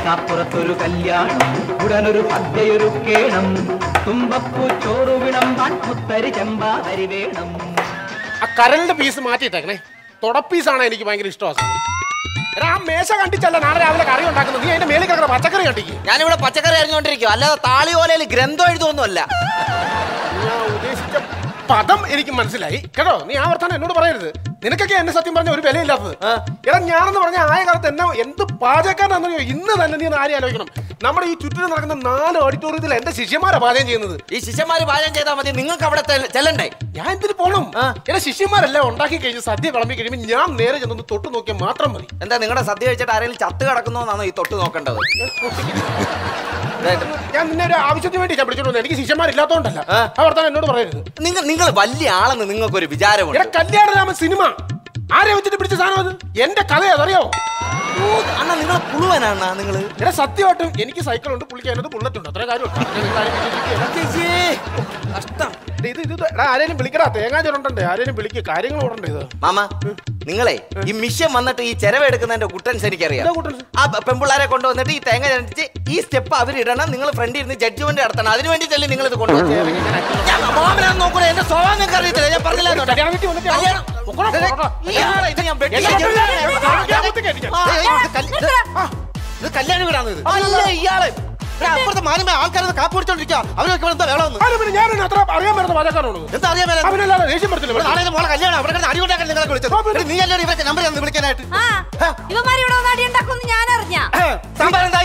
കല്യാണക്കാപ്പുറത്തൊരു കല്യാണം, ഉടനൊരു സദ്യയൊരുക്കേണം. തുമ്പപ്പൂ ചോറ് വിളമ്പാൻ മുത്തരി ചെമ്പാതരി വേണം. ആ കരലിന്റെ പീസ് മാറ്റിയിട്ടേക്കണേ. തുടപ്പീസാണ് എനിക്ക് ഭയങ്കര ഇഷ്ടമാണ്. ആ മേശ കണ്ടിച്ചല്ല നാളെ രാവിലെ കറി ഉണ്ടാക്കുന്നത്. നീ അതിന്റെ മേളിൽ കിടക്കുന്ന പച്ചക്കറി കണ്ടിക്ക്. ഞാനിവിടെ പച്ചക്കറി അറിഞ്ഞുകൊണ്ടിരിക്കും, അല്ലാതെ താളിയോലയിൽ ഗ്രന്ഥം എഴുതുമൊന്നുമല്ല. ഞാൻ ഉദ്ദേശിച്ച പദം എനിക്ക് മനസ്സിലായി കേട്ടോ. നീ ആ വർത്താനം എന്നോട് പറയരുത്. നിനക്കൊക്കെ എന്നെ സത്യം പറഞ്ഞ ഒരു വിലയില്ലാത്തത്. എടാ ഞാനെന്ന് പറഞ്ഞ ആയ കാലത്ത് എന്നെ എന്ത് പാചകക്കാരനാണെന്നറിയോ? ഇന്ന് തന്നെ നീ ആരെയും ആലോചിക്കണം. നമ്മുടെ ഈ ചുറ്റിനും നടക്കുന്ന 4 ഓഡിറ്റോറിയത്തിൽ എന്റെ ശിഷ്യന്മാരാ പാചകം ചെയ്യുന്നത്. ഈ ശിഷ്യന്മാര് പാചകം ചെയ്താൽ മതി, നിങ്ങൾക്ക് അവിടെ ചെല്ലണ്ടേ? ഞാൻ എന്തിനു പോണം? എന്റെ ശിഷ്യന്മാരെല്ലാം ഉണ്ടാക്കി കഴിഞ്ഞ് സദ്യ വിളമ്പി കഴിയുമ്പോൾ ഞാൻ നേരെ ചെന്നൊന്ന് തൊട്ട് നോക്കിയാൽ മാത്രം മതി. എന്താ നിങ്ങളുടെ സദ്യ കഴിച്ചിട്ട് ആരെങ്കിലും ചത്ത് കിടക്കുന്നോന്നാണോ ഈ തൊട്ട് നോക്കേണ്ടത്? ഞാൻ നിന്നെ ഒരു ആവശ്യത്തിന് വേണ്ടി ഞാൻ പിടിച്ചോണ്ട് എനിക്ക് ശിഷ്യന്മാരില്ലാത്തോണ്ടല്ല. ആ വർത്താനം എന്നോട് പറയരുത്. നിങ്ങൾ വലിയ ആളെന്ന് നിങ്ങൾക്കൊരു വിചാരമുണ്ട്. കല്യാണരാമൻ സിനിമ ആരെ വെച്ചിട്ട് പിടിച്ച സാധനം അത്? എന്റെ കഥ അതറിയോ? അണ്ണാ നിങ്ങൾ പുളുവനാണ് നിങ്ങൾ. എടാ സത്യമായിട്ടും എനിക്ക് സൈക്കിളുണ്ട്, പുള്ളിക്കാനത് ബുള്ളറ്റ് ഉണ്ട്. അത്ര കാര്യമുണ്ട്. ആരെയും വിളിക്കടാ, തേങ്ങാച്ചോറുണ്ടേ. ആരെയും വിളിക്കുക, കാര്യങ്ങൾ ഓടണ്ടേ ഇത്. മാമ നിങ്ങളെ ഈ മിഷൻ വന്നിട്ട് ഈ ചെലവെടുക്കുന്നതിന്റെ കുട്ടൻസ് എനിക്കറിയാം. ആ പെൺപിള്ളാരെ കൊണ്ടുവന്നിട്ട് ഈ തേങ്ങ ചരടിച്ച് ഈ സ്റ്റെപ്പ് അവരിടണം. നിങ്ങൾ ഫ്രണ്ടിൽ ഇരുന്ന് ജഡ്ജ്മെന്റ് നടത്തണം. അതിന് വേണ്ടിയിട്ടല്ലേ നിങ്ങൾ ഇത് കൊണ്ടുവന്നത്? നോക്കണേ, എന്റെ സ്വഭാവം നിങ്ങൾക്ക് അറിയത്തില്ല. ഞാൻ പറഞ്ഞില്ല കല്യാണ വീടാണ് ഇത്. ഇയാളെ അപ്പുറത്തെ മാന്യമായ ആൾക്കാരെ കാപ്പ് പിടിച്ചോണ്ടിരിക്കുക. അവരൊക്കെ ഞാൻ അത്ര അറിയാൻ പറ്റുന്ന പാചകക്കാരാണ്. എന്താ അറിയാൻ അവനല്ലാതെ ദേഷ്യം പറ്റില്ല. നാളെ മോളെ കല്യാണം അവിടെ അടികൊണ്ടാക്കാൻ നിങ്ങളെ വിളിച്ചത്. നീ അല്ലേ ഇവർക്ക് നമ്പർ വിളിക്കാനായിട്ട്? ഞാൻ അറിഞ്ഞ സാമ്പാർ എന്തായി?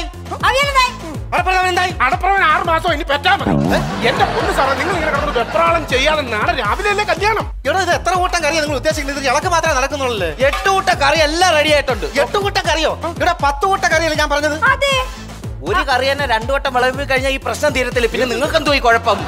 അടപ്രവൻ 6 മാസം ഇനി പറ്റാ മതി. എന്റെ പൊന്ന് സാറേ, നിങ്ങൾ ഇങ്ങനെ കിടന്ന് വെപ്രാളം ചെയ്യാതെ നാളെ രാവിലെ അല്ലേ കല്യാണം. ഇവിടെ ഇത് എത്ര കൂട്ടം കറിയാണ് നിങ്ങൾ ഉദ്ദേശിക്കുന്നത്? ഇത് ഇളക്ക് മാത്രമേ നടക്കുന്നുള്ളൂ. 8 കൂട്ടം കറി എല്ലാം റെഡി ആയിട്ടുണ്ട്. 8 കൂട്ടം കറിയോ? ഇവിടെ 10 കൂട്ടം കറിയല്ലേ ഞാൻ പറഞ്ഞത്? ഒരു കറി തന്നെ 2 വട്ടം വിളമ്പി കഴിഞ്ഞാൽ ഈ പ്രശ്നം തീരത്തില്ല. പിന്നെ നിങ്ങൾക്ക് എന്തോ ഈ കുഴപ്പം?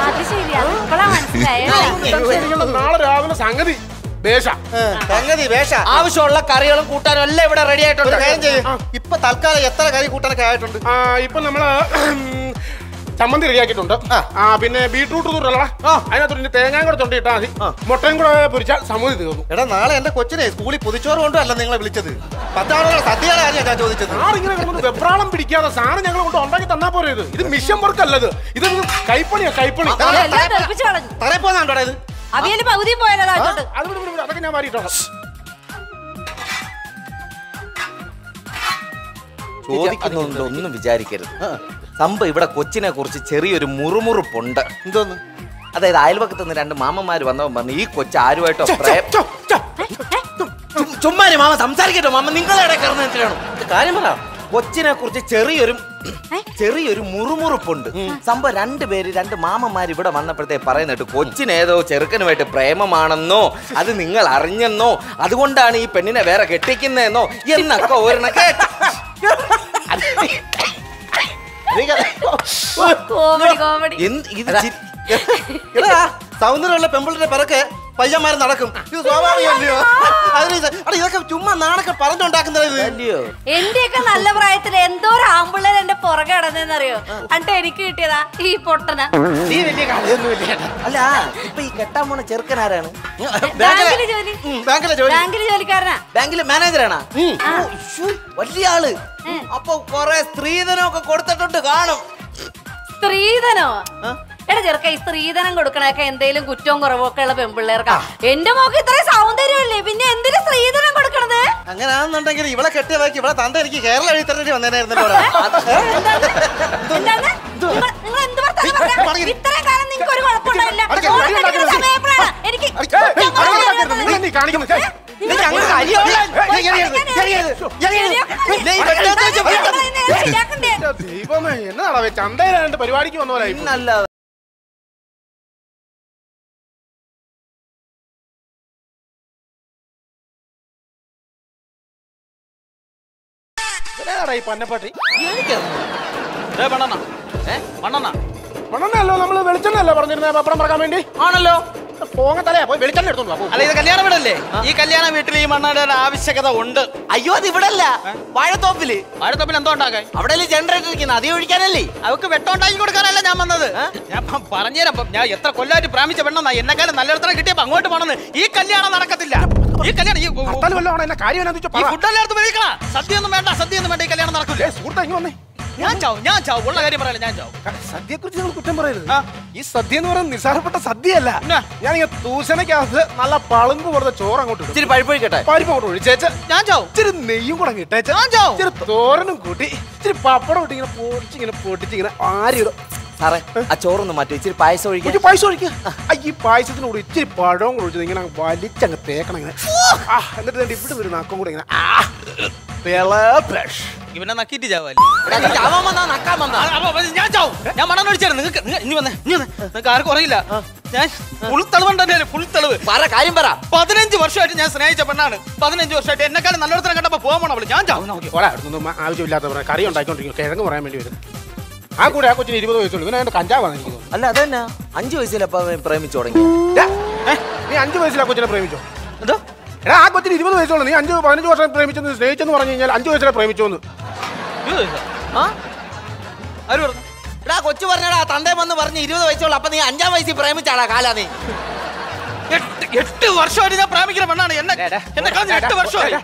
നാളെ രാവിലെ സംഗതി ആവശ്യമുള്ള കറികളും കൂട്ടാനും എല്ലാം ഇവിടെ റെഡി ആയിട്ടുണ്ട്. ഇപ്പൊ തൽക്കാലം എത്ര കറി കൂട്ടാനൊക്കെ ആയിട്ടുണ്ട്? ഇപ്പൊ നമ്മള് ചമ്മന്തി റെഡിയാക്കിയിട്ടുണ്ട്. പിന്നെ ബീട്രൂട്ട് തൂറല്ലടാ, അതിനകത്ത് തേങ്ങയും കൂടെ തൊണ്ടിട്ടാ മതി. മുട്ടയും കൂടെ പൊരിച്ചാൽ സമ്മതി തീർന്നു. എടാ നാളെ എന്റെ കൊച്ചിനെ സ്കൂളിൽ പൊതിച്ചോറ് കൊണ്ടും അല്ല നിങ്ങളെ വിളിച്ചത്. 10 ആളുകളെ സദ്യയുടെ കാര്യം ഞാൻ ചോദിച്ചത്. ആറിങ്ങനെ വെപ്രാളം പിടിക്കാതെ സാധനം ഞങ്ങൾ കൊണ്ട് ഉണ്ടാക്കി തന്നാ പോരെ. ഇത് മിഷൻ വർക്ക് അല്ലത്, ഇത് കൈപ്പണിയാ. കൈപ്പണി തറേ പോകാണ്ടോ ഇത്? അതൊക്കെ ഞാൻ മാറിയിട്ടോ. ചോദിക്കുന്നുണ്ട്, ഒന്നും വിചാരിക്കരുത്. സംഭവം ഇവിടെ കൊച്ചിനെ കുറിച്ച് ചെറിയൊരു മുറുമുറുപ്പുണ്ട്. എന്തോന്ന്? അതായത് അയൽപക്കത്ത് നിന്ന് 2 മാമന്മാര് വന്നവൻ പറഞ്ഞു ഈ കൊച്ചു ആരുമായിട്ടോ ചുമ്മാരി മാമ സംസാരിക്കട്ടോ. മാമ നിങ്ങളുടെ കയറുന്നതിനാണ് കാര്യം പറ. കൊച്ചിനെ കുറിച്ച് ചെറിയൊരു മുറുമുറുപ്പുണ്ട്. സംഭവം 2 മാമന്മാർ ഇവിടെ വന്നപ്പോഴത്തേക്ക് പറയുന്നിട്ട് കൊച്ചിനേതോ ചെറുക്കനുമായിട്ട് പ്രേമമാണെന്നോ അത് നിങ്ങൾ അറിഞ്ഞെന്നോ അതുകൊണ്ടാണ് ഈ പെണ്ണിനെ വേറെ കെട്ടിക്കുന്നതെന്നോ എന്നൊക്കെ ഒരെണ്ണം കേട്ടു. സൗന്ദര്യമുള്ള പെമ്പിളിന്റെ പിറക്കെ പയ്യന്മാരെ നടക്കും. ഇത് സ്വാഭാവികമല്ലയോ? ഇതൊക്കെ ചുമ്മാ നാണൊക്കെ പറഞ്ഞുണ്ടാക്കുന്നതല്ലയോ? എന്റെയൊക്കെ നല്ല പ്രായത്തിൽ എന്തോരം ആമ്പിള്ളേർ എന്റെ പുറകെ നടന്നറിയോ? എന്നിട്ട് എനിക്ക് കിട്ടിയതാ ഈ പൊട്ടന. നീ വലിയ കളിയൊന്നുമില്ല. അല്ല ഇപ്പൊ ഈ കെട്ടാൻ പോണ ചെറുക്കനാരാണ്? ബാങ്കില് ജോലിക്കാരനാ. ബാങ്കില് മാനേജറാണാ? വലിയ ആള്. അപ്പൊ കൊറേ സ്ത്രീധനമൊക്കെ കൊടുത്തിട്ടുണ്ട് കാണും. സ്ത്രീധനോ? എടാ ചെറുക്ക, ഈ സ്ത്രീധനം കൊടുക്കണൊക്കെ എന്തെങ്കിലും കുറ്റവും കുറവൊക്കെ ഉള്ള പെൺപിള്ളേർക്കാ. എന്റെ മോക്ക് ഇത്രയും സൗന്ദര്യമല്ലേ, പിന്നെ എന്തിനു സ്ത്രീധനം കൊടുക്കണത്? അങ്ങനെയാണെന്നുണ്ടെങ്കിൽ ഇവളെ കെട്ടിയ ബാക്കി ഇവിടെ തന്റെ എനിക്ക് കേരള എഴുത്തരേണ്ടി വന്നേനായിരുന്നല്ലോ. ഇത്രയും കാലം നിങ്ങൾക്ക് ഒരു കുഴപ്പമുണ്ടാവില്ല. എനിക്ക് ദൈവമേ, എന്നതാ ചന്തയിലാണ്ട് പരിപാടിക്ക് വന്നവരായി. പന്നപ്പാട്ടി മണ്ണെണ്ണല്ലോ നമ്മള് വെളിച്ചെണ്ണല്ലോ പറഞ്ഞിരുന്ന പപ്പടം പറക്കാൻ വേണ്ടി. ആണല്ലോ. പോങ്ങത്തലയാ, പോയി വെളിച്ചെണ്ണ എടുത്തോളൂ. അല്ല ഇത് കല്യാണ വീടല്ലേ? ഈ കല്യാണ വീട്ടിൽ ഈ മണ്ണെണ്ണയുടെ ആവശ്യകത ഉണ്ട്. അയ്യോ അത് ഇവിടെ അല്ല, വാഴത്തോപ്പില്. വാഴത്തോപ്പിൽ എന്തോ ഉണ്ടാക്കാൻ? അവിടെ ജനറേറ്റർ ഇരിക്കുന്നത്, അതേ ഒഴിക്കാനല്ലേ? അവർക്ക് വെട്ടമുണ്ടാക്കി കൊടുക്കാനല്ല ഞാൻ വന്നത്. ഞാൻ പറഞ്ഞുതരാം. ഞാൻ എത്ര കൊല്ലമായിട്ട് പ്രാമിച്ച പെണ്ണെന്നാ എന്നെക്കാലം നല്ലൊരുത്തരം കിട്ടിയപ്പോ അങ്ങോട്ട് പോണെന്ന്. ഈ കല്യാണം നടക്കത്തില്ല. ഈ കല്യാണം എന്നെ കാര്യം സദ്യ ഒന്നും വേണ്ട, സദ്യ ഒന്നും വേണ്ട, ഈ കല്യാണം നടക്കില്ല. സുഹൃത്ത് ഇങ്ങ് വന്നേ. ഞാൻ ചാവും, ഉള്ള കാര്യം പറയല, ഞാൻ ചാവും. സദ്യയെ കുറിച്ച് നിങ്ങൾ കുറ്റം പറയരുത്. ഈ സദ്യ എന്ന് പറയുന്നത് നിസ്സാരപ്പെട്ട സദ്യയല്ല. ഞാനിങ്ങനെ തൂശനക്കകത്ത് നല്ല പളുങ്ക് കൊടുത്ത ചോറ് അങ്ങോട്ട് ഇടും, ഇച്ചിരി പഴുപ്പൊഴിക്കട്ടെ, പരിപ്പ് അങ്ങോട്ട് ഒഴിച്ചേച്ച് ഞാൻ ചാവും. ഇച്ചിരി നെയ്യും കൂടെ ഇട്ടേച്ച്, ഞാൻ ചാവും. ഇച്ചിരി തോരനും കൂട്ടി, ഇച്ചിരി പപ്പടം ഇട്ട് ഇങ്ങനെ പൊട്ടിച്ചിങ്ങനെ ആരിടും. സാറേ ആ ചോറൊന്ന് മാറ്റി ഇച്ചിരി പായസം ഒഴിക്കാൻ. പായസം ഒഴിക്കുക. ഈ പായസത്തിനോട് ഇച്ചിരി പഴവും കൂടെ ഒഴിച്ചത് ഇങ്ങനെ വലിച്ചങ്ങ് തേക്കണം ഇങ്ങനെ. എന്നിട്ട് ഇവിടെ ഒരു നാക്കം കൂടെ ഇങ്ങനെ ഇവനെ നക്കിട്ട് ചാവാല്ലേ? ഞാൻ ചാവും. ഞാൻ മണം ഒഴിച്ചായിരുന്നു. നിങ്ങൾക്ക് ആർക്കും അറിയില്ല. ഞാൻ ഫുൾ തെളിവുണ്ട്, ഫുൾ തെളിവ്. കാര്യം പറ. 15 വർഷമായിട്ട് ഞാൻ സ്നേഹിച്ച പെണ്ണാണ്. 15 വർഷമായിട്ട് എന്നെക്കാളും നല്ലൊരുത്തരം കണ്ടപ്പോ പോകാൻ പോണ അവള്. ഞാൻ ചാവും. ആവശ്യമില്ലാത്ത കറി ഉണ്ടാക്കിക്കൊണ്ടിരിക്കും, കിഴങ്ങ് പറയാൻ വേണ്ടി വരും. ആ കൂടെ ആ കൊച്ചിന് 20 വയസ്സുള്ളൂ. ഇവനെ കഞ്ചാവാണ് എനിക്ക് തോന്നുന്നു. അല്ല അതന്നെ 5 വയസ്സിലപ്പ പ്രേമിച്ചു തുടങ്ങി. നീ 5 വയസ്സിൽ ആ കൊച്ചിനെ പ്രേമിച്ചോ? എന്തോ എടാ ആ കൊച്ചിന് 20 വയസ്സുള്ളൂ. നീ 5-15 വർഷം പ്രേമിച്ചെന്ന് സ്നേഹിച്ചെന്ന് പറഞ്ഞു കഴിഞ്ഞാൽ 5 വയസ്സിലെ പ്രേമിച്ചോന്ന് ആര് പറഞ്ഞു? എടാ കൊച്ചു പറഞ്ഞടാ തന്റെ വന്ന് പറഞ്ഞ് 20 വയസ്സുള്ളൂ. അപ്പൊ നീ 5-ം വയസ്സിൽ പ്രേമിച്ചാടാ കാലാ നീ? 8 വർഷമായിട്ട് ഞാൻ പ്രേമിക്കുന്ന പെണ്ണാണ്. എന്നെ 8 വർഷമായി.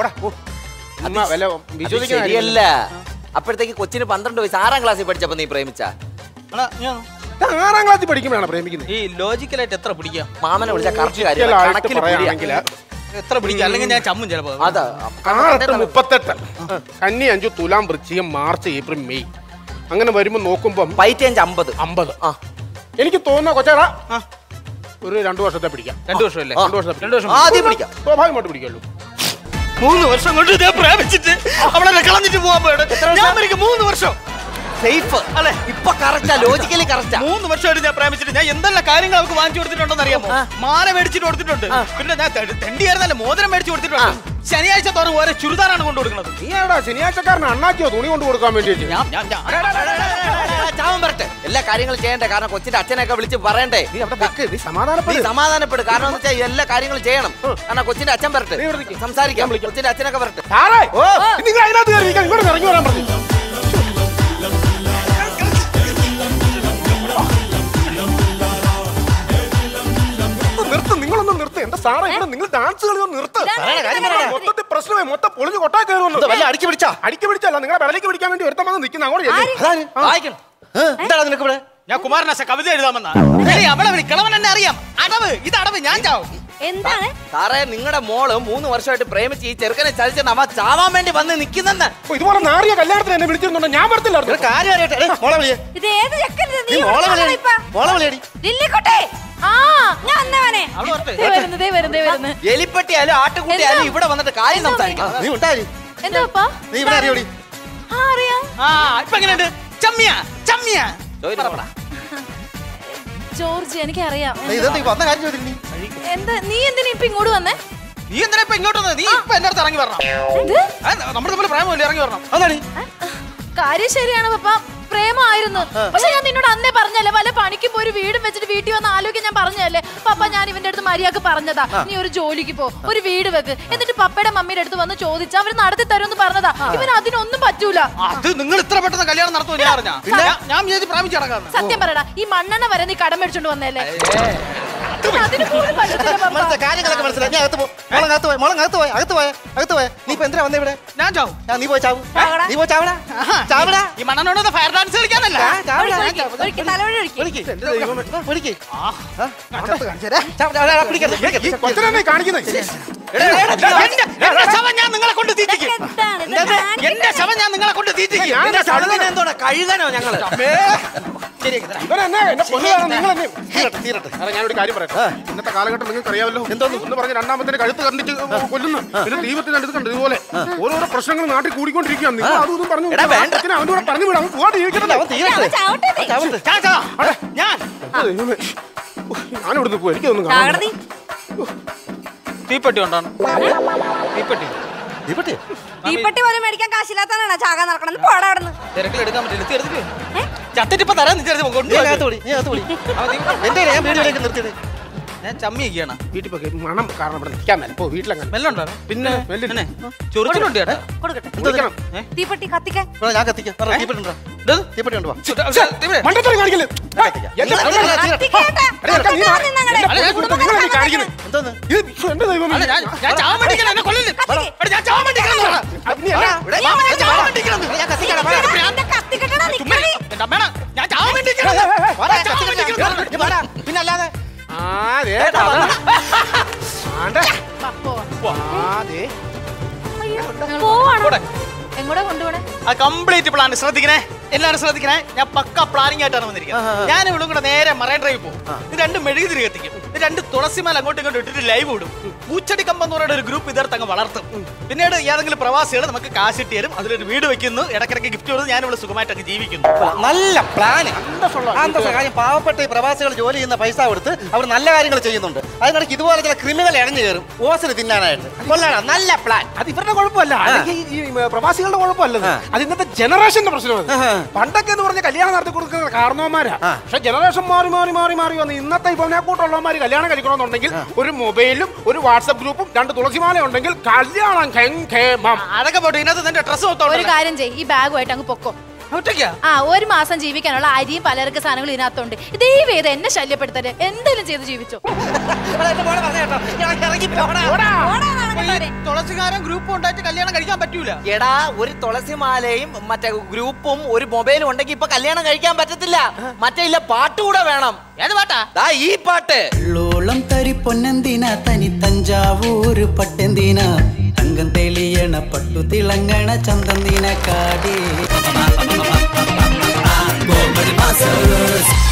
ശരിയല്ല. അപ്പോഴത്തേക്ക് കൊച്ചിന് 12 വയസ്സ്, 6-ാം ക്ലാസ്സിൽ പഠിച്ചപ്പോ നീ പ്രേമിച്ച? 6-ാം ക്ലാസ്സിൽ പഠിക്കുമ്പോഴാണ് പ്രേമിക്കുന്നത്. ഈ ലോജിക്കലായിട്ട് എത്ര പിടിക്കാം? മാമനെ വിളിച്ച കറക്റ്റ് കാര്യം എത്ര പിടിക്കാം? അല്ലെങ്കിൽ ഞാൻ ചമ്മും ചിലപ്പോ. 38 കന്നി 5 തുലാം വൃശ്ചികം മാർച്ച് ഏപ്രിൽ മെയ് അങ്ങനെ വരുമ്പോ നോക്കുമ്പോ 50. എനിക്ക് തോന്നുന്ന കൊച്ചേടാ ഒരു 2 വർഷത്തെ പിടിക്കാം. 2 വർഷമല്ലേ? 2 വർഷം ആദ്യം പിടിക്കാം. സ്വാഭാവികമായിട്ട് പിടിക്കുള്ളൂ. 3 വർഷം കൊണ്ട് ഞാൻ പ്രേമിച്ചിട്ട് അവളെ കളഞ്ഞിട്ട് പോകാൻ പോയത്. ഞാൻ 3 വർഷം സേഫ് അല്ലെ? ഇപ്പൊ കറക്റ്റാ, ലോജിക്കലി കറക്റ്റാ. 3 വർഷമായിട്ട് ഞാൻ പ്രേമിച്ചിട്ട് ഞാൻ എന്തെല്ലാം കാര്യങ്ങൾ അവർക്ക് വാങ്ങിച്ചു കൊടുത്തിട്ടുണ്ടെന്ന് അറിയാമോ? മാല മേടിച്ചിട്ട് കൊടുത്തിട്ടുണ്ട്. പിന്നെ ഞാൻ തെണ്ടിയായിരുന്നല്ലേ മോതിരം മേടിച്ചു കൊടുത്തിട്ടുണ്ട്. ശനിയാഴ്ച തോറും ഓരോ ചുരിദാറാണ് കൊണ്ടു കൊടുക്കുന്നത്. നീ എവിടെ ശനിയാഴ്ചക്കാരൻ അണ്ണാക്കിയോ തുണി കൊണ്ട് കൊടുക്കാൻ വേണ്ടിയിട്ട്? ചാവൻ വരട്ടെ. എല്ലാ കാര്യങ്ങളും ചെയ്യണ്ടേ, കാരണം കൊച്ചിന്റെ അച്ഛനൊക്കെ വിളിച്ച് പറയണ്ടേ. നീ സമാധാനപ്പെടും. കാരണം എന്ന് വെച്ചാൽ എല്ലാ കാര്യങ്ങളും ചെയ്യണം. കാരണം കൊച്ചിന്റെ അച്ഛൻ വരട്ടെ, സംസാരിക്കാം. കൊച്ചിന്റെ അച്ഛനൊക്കെ വരട്ടെ. നിങ്ങൾ അതിനകത്ത് കയറി ഇവിടെ ഇറങ്ങി വരാൻ പറഞ്ഞു. നിങ്ങളൊന്നും നിർത്ത്. എന്റെ സാറേ ഇവിടെ നിങ്ങൾ ഡാൻസ് കളിയൊന്നും നിർത്ത്. മൊത്തത്തിൽ പ്രശ്നമായി, മൊത്തം പൊളിഞ്ഞ് കൊട്ടാ കയറുമല്ലോ. അടിക്ക് പിടിച്ചല്ല, നിങ്ങളെ വിലക്ക് പിടിക്കാൻ വേണ്ടി ഒരുത്തം വന്ന് നിൽക്കുന്ന അങ്ങോട്ട് എന്താണ് നിനക്ക് ഇവിടെ? ഞാൻ കുമാരനാശ കവിത എഴുതാമെന്നാ. അവളെ കിളവൻ എന്നെ അറിയാം. അടവ് ഇത് അടവ്, ഞാൻ ചാവും. എന്താണ് സാറേ നിങ്ങളുടെ മോള് 3 വർഷമായിട്ട് പ്രേമിച്ച് ഈ ചെറുക്കനെ ചതിച്ചിട്ട് അവ ചാവാൻ വേണ്ടി വന്ന് നിൽക്കുന്നെന്ന്. ഇതുപോലെ നാറിയ കല്യാണത്തിന് എന്നെ വിളിച്ചിരുന്നുണ്ടോ? ഞാൻ വരത്തില്ലായിരുന്നു. എലിപ്പട്ടിയാലും ആട്ടുകുട്ടിയാലും ഇവിടെ വന്നിട്ട് കാര്യം സംസാരിക്കാം. ജോർജ് എനിക്കറിയാം. എന്താ നീ എന്തിനാ ഇപ്പൊ ഇങ്ങോട്ട് വന്നേ? നീ എന്തിനാ ഇപ്പൊ ഇങ്ങോട്ട് വന്നത്? നീ ഇപ്പൊ എന്റെ അടുത്ത് ഇറങ്ങി വരണം. നമ്മുടെ തമ്മിൽ പ്രേമല്ലേ, ഇറങ്ങി വരണം. അതാണ് കാര്യം. ശരിയാണ് പപ്പ, പ്രേമമായിരുന്നു. പക്ഷെ ഞാൻ നിന്നോട് അന്നേ പറഞ്ഞല്ലേ, വല്ല പണിക്കും പോയി ഒരു വീടും വെച്ചിട്ട് വീട്ടിൽ വന്ന് ആലോചിക്കാൻ ഞാൻ പറഞ്ഞല്ലേ. പപ്പ ഞാൻ ഇവന്റെ അടുത്ത് മര്യാദക്ക് പറഞ്ഞതാ, നീ ഒരു ജോലിക്ക് പോ, ഒരു വീട് വെക്ക്. എന്നിട്ട് പപ്പയുടെ മമ്മിയുടെ അടുത്ത് വന്ന് ചോദിച്ചാ അവര് നടത്തി തരുമെന്ന് പറഞ്ഞതാ. ഇവൻ അതിനൊന്നും പറ്റൂല. അത് നിങ്ങൾ ഇത്ര പെട്ടെന്ന് കല്യാണം നടത്തുമെന്ന് ഞാൻ പ്രാപിച്ചു നടക്കാം. സത്യം പറയടാ, ഈ മണ്ണെണ്ണ വരെ നീ കടം മേടിച്ചോണ്ട് വന്നല്ലേ? കാര്യങ്ങളൊക്കെ മനസ്സിലായി. ഞാൻ അകത്ത് പോയ നീ ഇപ്പൊ എന്തിനാ വന്നേ ഇവിടെ? ഞാൻ ചാവും. നീ പോയി ചാവും. നീ പോയി ചാവടാ. ചാവടാ. ഈ മണ്ണനോട് ഫയർ ഡാൻസ് കളിക്കാനല്ല. ഞാൻ നിങ്ങളെ കൊണ്ട് തീറ്റിക്കും. എന്റെ ശവം ഞാൻ നിങ്ങളെ കൊണ്ട് തീറ്റിക്കും. എന്തോടാ കഴുകാനോ ഞങ്ങള്? ഞാനൊരു കാര്യം പറയാം. ഇന്നത്തെ കാലഘട്ടം നിങ്ങൾക്ക് അറിയാമല്ലോ. എന്തോന്ന് പറഞ്ഞ് രണ്ടാമത്തെ കഴുത്ത് കണ്ടിട്ട് കൊല്ലുന്നു, പിന്നെ ദൈവത്തിന് അടുത്ത് കണ്ടു. ഇതുപോലെ ഓരോരോ പ്രശ്നങ്ങൾ നാട്ടിൽ കൂടിക്കൊണ്ടിരിക്കുകയാണ്. നിങ്ങൾ അതും പറഞ്ഞു അവൻ്റെ കൂടെ പറഞ്ഞു വിടാം. പോകാതെ ഞാനിവിടുന്ന് പോയി. എനിക്കൊന്നും കാണാം. തീപ്പെട്ടി ഉണ്ടാണ്. തീപ്പെട്ടി പോലും മേടിക്കാൻ കാശില്ലാത്തതാണ് ചാകാൻ നടക്കണം. പോടാ അവിടുന്ന്. തിരക്കിലെടുക്കാൻ പറ്റില്ല. ചത്തിട്ടിപ്പ തരാൻ ഞാൻ ചമ്മിയൊക്കെയാണ് വീട്ടിൽ പോയി മണം കാരണം ഇവിടെ നിൽക്കാൻ മേലെ. പോ വീട്ടിലങ്ങനെ മെല്ലുണ്ടോ? പിന്നെ ചൊറിച്ചിട്ടുണ്ട് ചേട്ടാ. കൊടുക്കട്ടെ തീപ്പെട്ടി കത്തിക്കാൻ. ഞാൻ കത്തിക്കാം. തീപ്പെട്ടി കൊണ്ടുവാ. മണ്ടത്തരം കാണിക്കല്ലേ എന്തോന്ന്? എന്റെ ദൈവം ഞാൻ ചാവാൻ വേണ്ടിക്കല്ല, എന്നെ കൊല്ലല്ലേ. എടാ, ഞാൻ ചാവാൻ വേണ്ടിക്കലാന്ന് പറ. ഞാൻ ചാവാൻ വേണ്ടിക്കലാന്ന്. ചുമ്മാ ഇരി. എന്റെ അമ്മേടാ, ഞാൻ ചാവാൻ വേണ്ടിക്കലാന്ന്. ഞാൻ ചാവാൻ വേണ്ടിക്കലാന്ന്. പിന്നെ അല്ലാതെ എങ്ങോട്ടാ കൊണ്ടുപോണേ? ആ കംപ്ലീറ്റ് പ്ലാൻ ശ്രദ്ധിക്കണേ, എല്ലാവരും ശ്രദ്ധിക്കണേ. ഞാൻ പക്ക പ്ലാനിങ് ആയിട്ടാണ് വന്നിരിക്കുന്നത്. ഞാൻ ഇവിടെ കൂടെ നേരെ മറൈൻ ഡ്രൈവ് പോകും. ഇത് 2 മെഴുകുതിരി കത്തിക്കും, 2 തുളസിമാല അങ്ങോട്ടും ഇങ്ങോട്ടും ഇട്ടിട്ട് ലൈവ് ഇടും. പൂച്ചടി കമ്പം എന്ന് പറയുന്ന ഒരു ഗ്രൂപ്പ് ഇതേർത്ത് അങ്ങ് വളർത്തും. പിന്നീട് ഏതെങ്കിലും പ്രവാസികൾ നമുക്ക് കാശ് ഇട്ട് തരും, അതിലൊരു വീട് വെക്കുന്നു, ഇടക്കിടക്ക് ഗിഫ്റ്റ് കൊടുത്ത് ഞാൻ ഇവിടെ സുഖമായിട്ട് അങ്ങ് ജീവിക്കുന്നു. നല്ല പ്ലാന്. കാര്യം പാവപ്പെട്ട ഈ പ്രവാസികൾ ജോലി ചെയ്യുന്ന പൈസ കൊടുത്ത് അവർ നല്ല കാര്യങ്ങൾ ചെയ്യുന്നുണ്ട്. അതിനിടയ്ക്ക് ഇതുപോലെ ചില ക്രിമിനൽ ഇറങ്ങി കയറും ഓസിന് തിന്നാനായിട്ട്. കൊള്ളാം, നല്ല പ്ലാൻ. അത് ഇവരുടെ കുഴപ്പമല്ല, ഈ പ്രവാസികളുടെ കുഴപ്പമല്ലത്. അത് ഇന്നത്തെ ജനറേഷന്റെ പ്രശ്നമാണ്. പണ്ടൊക്കെ എന്ന് പറഞ്ഞ കല്യാണം നടത്തി കൊടുക്കുന്ന കാരണവന്മാരാ. പക്ഷെ ജനറേഷൻ മാറി മാറി മാറി മാറി വന്ന് ഇന്നത്തെ ഇപ്പൊ കൂട്ടുള്ളവന്മാര് കല്യാണം കഴിക്കണമെന്നുണ്ടെങ്കിൽ ഒരു മൊബൈലും ഒരു വാട്സ്ആപ്പ് ഗ്രൂപ്പും 2 തുളസിമാല ഉണ്ടെങ്കിൽ കല്യാണം അതൊക്കെ പോട്ടെ, ഇതിനകത്ത് നിന്റെ ഡ്രസ് ഒരു കാര്യം ചെയ്യ്, ഈ ബാഗുമായിട്ട് അങ്ങ് പൊക്കോ. ആ 1 മാസം ജീവിക്കാനുള്ള അരിയും പലചരക്ക് സാധനങ്ങൾ ഇതിനകത്തുണ്ട്. ദൈവം ഏത് എന്നെ ശല്യപ്പെടുത്തരുത്, എന്തെങ്കിലും ചെയ്ത് ജീവിച്ചോ. തുളസികാരൻ ഗ്രൂപ്പ് ഉണ്ടായിട്ട് കല്യാണം കഴിക്കാൻ പറ്റൂല. എടാ, ഒരു തുളസിമാലയും മറ്റേ ഗ്രൂപ്പും ഒരു മൊബൈലും ഉണ്ടെങ്കിൽ ഇപ്പൊ കല്യാണം കഴിക്കാൻ പറ്റത്തില്ല. മറ്റേ ഇല്ല, പാട്ടുകൂടെ വേണം. ഏത് പാട്ടാ? ഈ പാട്ട്. ഉള്ളോളം തരി പൊന്നെന്തിന തനി തഞ്ചാവൂര് പട്ടെന്തിന തങ്കം തെളിയണ പട്ടു തിളങ്ങണ ചന്തന്തിന കാടേ.